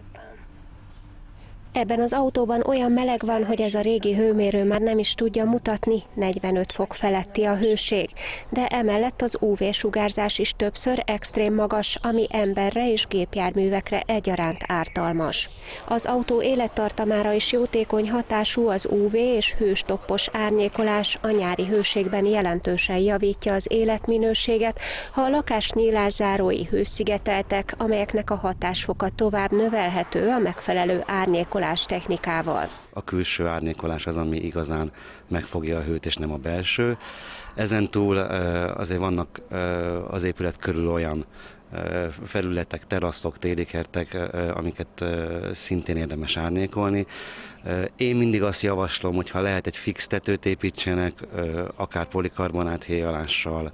Ebben az autóban olyan meleg van, hogy ez a régi hőmérő már nem is tudja mutatni, 45 fok feletti a hőség. De emellett az UV-sugárzás is többször extrém magas, ami emberre és gépjárművekre egyaránt ártalmas. Az autó élettartamára is jótékony hatású az UV és hőstoppos árnyékolás, a nyári hőségben jelentősen javítja az életminőséget, ha a lakás nyílászárói hőszigeteltek, amelyeknek a hatásfoka tovább növelhető a megfelelő árnyékolás technikával. A külső árnyékolás az, ami igazán megfogja a hőt, és nem a belső. Ezentúl azért vannak az épület körül olyan felületek, teraszok, télikertek, amiket szintén érdemes árnyékolni. Én mindig azt javaslom, hogy ha lehet, egy fix tetőt építsenek, akár polikarbonát héjalással,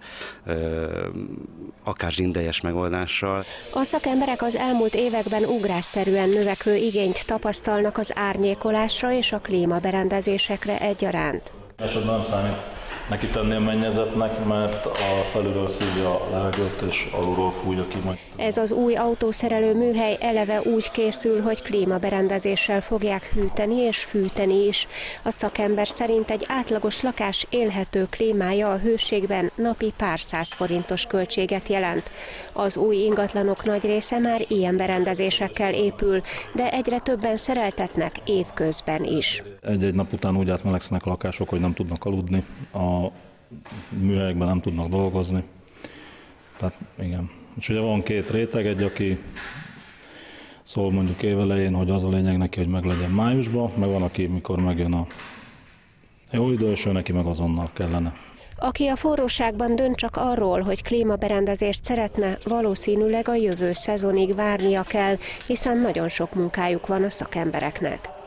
akár zsindelyes megoldással. A szakemberek az elmúlt években ugrásszerűen növekvő igényt tapasztalnak az árnyékolásra és a klímaberendezésekre egyaránt. Esetben nem számít neki tenni a mennyezetnek, mert a felülről szívja a levegőt és alulról fújja ki majd. Ez az új autószerelő műhely eleve úgy készül, hogy klímaberendezéssel fogják hűteni és fűteni is. A szakember szerint egy átlagos lakás élhető klímája a hőségben napi pár száz forintos költséget jelent. Az új ingatlanok nagy része már ilyen berendezésekkel épül, de egyre többen szereltetnek évközben is. Egy-egy nap után úgy átmelegszenek a lakások, hogy nem tudnak aludni, a műhelyekben nem tudnak dolgozni. Tehát igen. És ugye van két réteg, egy, aki szól mondjuk évelején, hogy az a lényeg neki, hogy meglegyen májusban, meg van, aki mikor megjön a jó idő, és ő neki meg azonnal kellene. Aki a forróságban dönt csak arról, hogy klímaberendezést szeretne, valószínűleg a jövő szezonig várnia kell, hiszen nagyon sok munkájuk van a szakembereknek.